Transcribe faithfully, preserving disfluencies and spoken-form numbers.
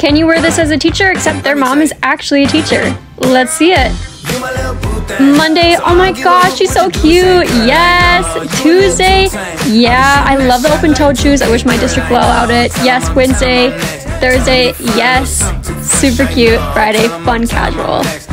Can you wear this as a teacher? Except their mom is actually a teacher. Let's see it. Monday, oh my gosh, she's so cute. Yes. Tuesday, yeah, I love the open-toed shoes. I wish my district will allow it. Yes. Wednesday, Thursday, yes, super cute. Friday, fun casual.